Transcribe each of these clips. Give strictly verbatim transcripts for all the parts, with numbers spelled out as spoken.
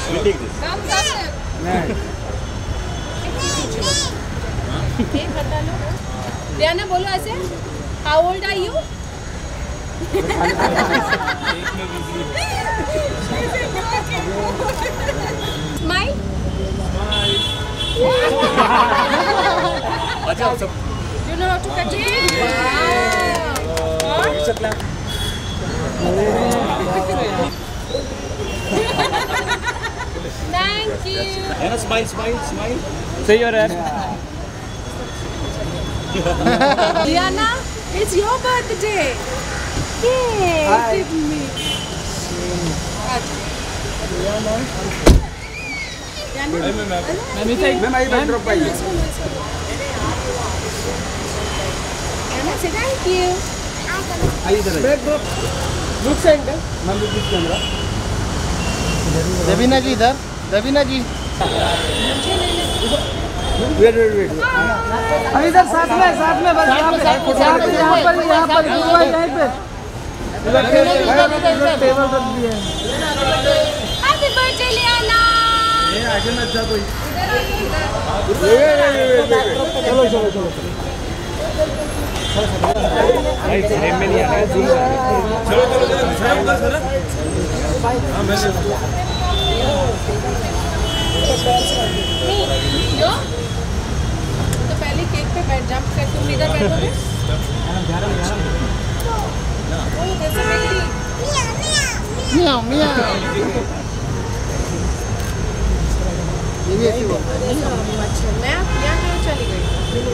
We'll take this. Come, come. एक हटा लो। लियाना बोलो ऐसे। How old are you? Smile. अच्छा सब। You know how to cut it? Wow. Thank you. Liana, smile, smile, smile. Say your hair. Liana, it's your birthday. Yay! Give me. Liana. Ma'am eye backdrop पाइए। Liana, say thank you. Eye इधर backdrop look centre ma'am look this camera. Raveena ji इधर, Raveena ji wait wait wait अभी इधर साथ में साथ में बस यहाँ पे यहाँ पर यहाँ पर यहाँ पर यहीं पे इधर टेबल रख दिए। Happy birthday, Liana. ये आगे मत जा कोई। चलो चलो चलो राइट फ्रेम में नहीं आ रहा है जूम चलो चलो चलो उधर सर हां मैं नहीं यो तो पहले केक पे बैठ जंप कर तुम इधर बैठोगे वो जैसे मेरी मियाओ मियाओ ये भी ऐसी बोलता है अच्छा मैं यहाँ कहाँ चली गई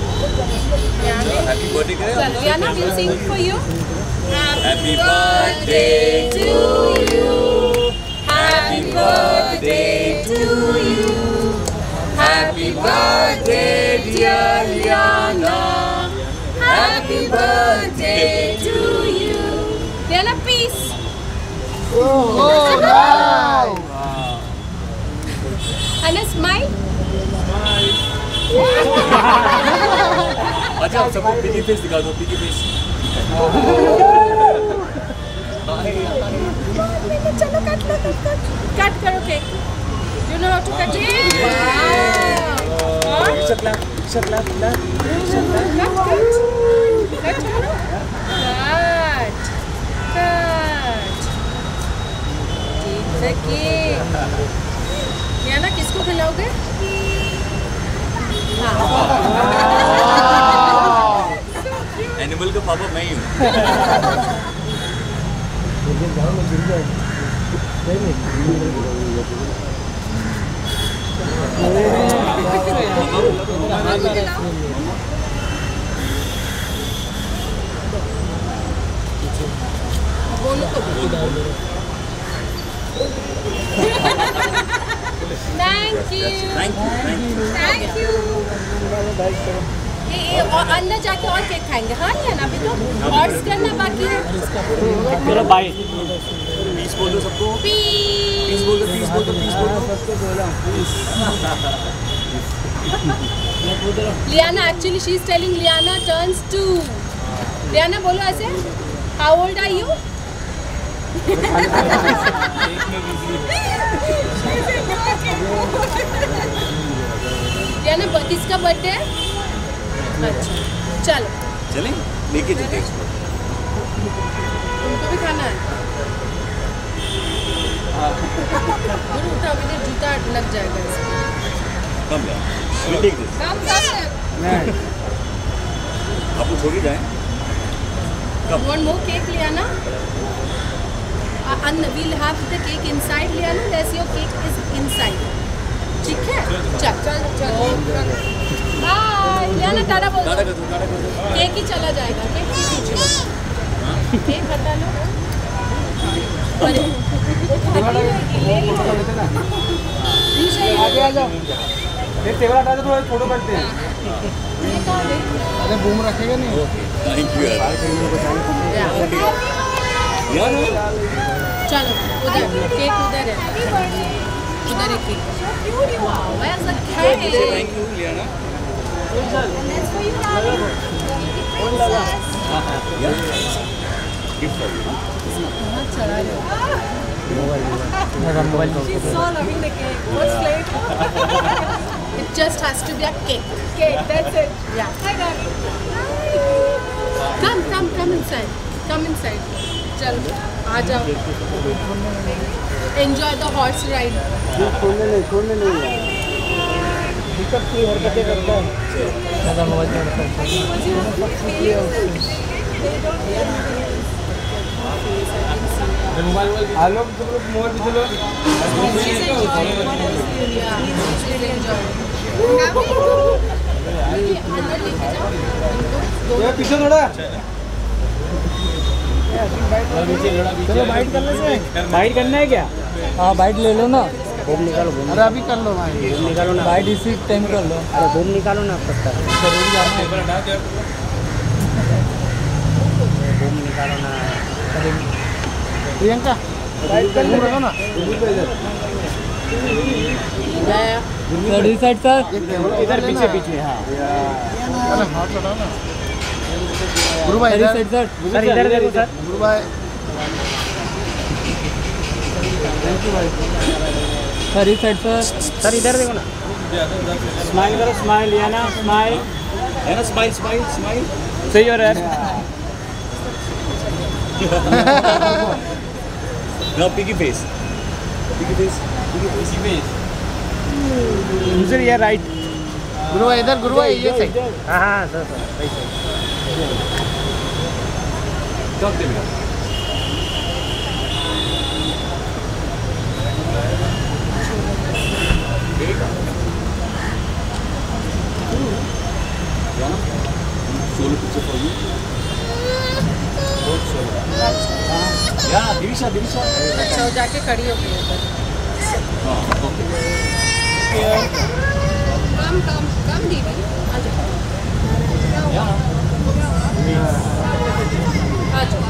Happy birthday करें। चल Liana will sing for you. Happy birthday to you. Happy birthday to you. Happy birthday dear Liana. Happy birthday to you. Liana, peace. Oh nice And a smile. अच्छा सबको पिगी फेस दिखा दो piggy face. चलो cut लो cut cut cut करो cake. You know how to cut it? Wow. और शकला शकला शकला कट कट कट करो। कट कट ठीक है केक। Liana किसको खिलाओगे? एनिमल का पापा मैं ही हूँ। बोलो तो thank you Thank you, thank you. Thank you ये ये और अंदर जाके और केक खाएंगे हाँ Liana अभी तो ऑर्डर करना बाकी है चलो बाय Peace बोल दो सबको। पीस Peace बोल दो peace बोल दो peace बोल दो। सबको बोला Liana actually she is telling Liana turns two. Liana बोलो ऐसे how old are you? Liana किसका बर्थडे है? अच्छा चलो चलें लेके चलते हैं इसको। तुमको भी खाना है गुरु उठा मेरे जूता लग जाएगा इसमें। कम ले we'll take this। कम कम आप लोग छोड़ जाएं। You want more cake, Liana? Uh, and we'll have the cake inside, Liana. There's your cake is inside. ठीक है? चल चल चल। Bye, Liana टाटा बोल दो। टाटा कर दो टाटा कर दो। केक ही चला जाएगा। केक ही पीछे। केक हटा लो। अरे ले लो। आगे आ जाओ ये टेबल हटा दो थोड़ा फोटो करते हैं। ये कहाँ गई? अरे बूम रखेगा नहीं थैंक यू यार। यार चलो उधर केक उधर है उधर एक cake where's the cake? Thank you Liana. Gift for you. कहाँ चला रहे हो? She's so loving the cake. What's flavor? It just has to be a cake. Cake, that's it. Yeah. Hi, darling. Hi. Come, come, come inside. Come inside. चल, आ जाओ. Enjoy the horse ride. छोड़ने नहीं छोड़ने नहीं दिक्कत की हरकतें करता है ज़्यादा मोबाइल चलाता है आलोक तुम लोग मोबाइल पे चलो ये पीछे थोड़ा चलो बाइट करने से बाइट करना है क्या हाँ बाइट ले लो ना घूम निकालो घूम अरे अभी कर लो भाई घूम निकालो ना बाइट इसी टाइम कर लो अरे घूम निकालो ना पत्ता जरूर जाना है घूम निकालो ना प्रियंका बाइट कर लो ना सर इस साइड सर इधर पीछे पीछे हाँ अरे हाथ चढ़ाओ ना गुरु भाई इधर साइड सर सर इधर देखो सर गुरु भाई थैंक यू भाई सर इस साइड सर सर इधर देखो ना स्माइल करो स्माइल या ना स्माइल है ना स्माइल स्माइल स्माइल सही हो रहा है no piggy face piggy face piggy face दूसरी ये राइट गुरु भाई इधर गुरु भाई ये सही हाँ हाँ सर सर सही सही टॉक दे बेटा Solo picture for you. Both solo. Yeah, Divisha, Divisha. अच्छा वो जाके खड़ी हो गई है हाँ, okay. कम कम कम दीदी आ जाओ आ जाओ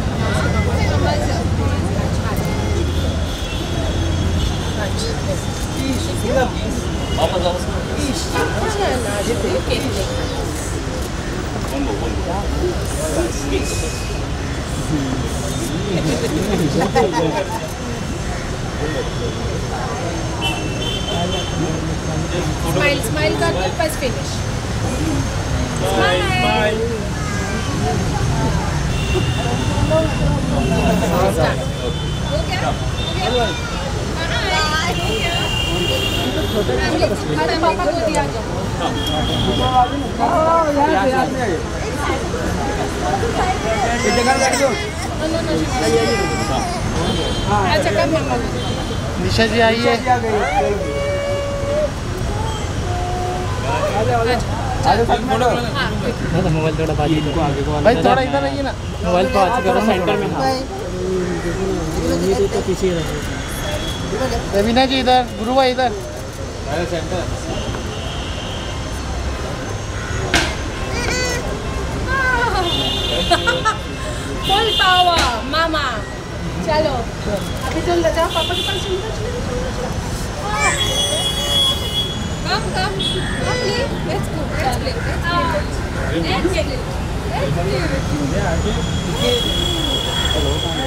वापस वापस one more one more smile smile करके बस फिनिश स्माइल हो गया अरे पापा को दिया जाओ अच्छा कब मामा निशा जी आइए मोबाइल थोड़ा बाजू को आगे को भाई थोड़ा इधर आइए ना मोबाइल को आज करो सेंटर में हाँ ये तो पीछे रखो रवीना जी इधर गुरु भाई इधर सेंटर फुल पावर मामा चलो अभी चल जाओ पापा के पास चलो कम कम कम ले let's go let's play let's play let's play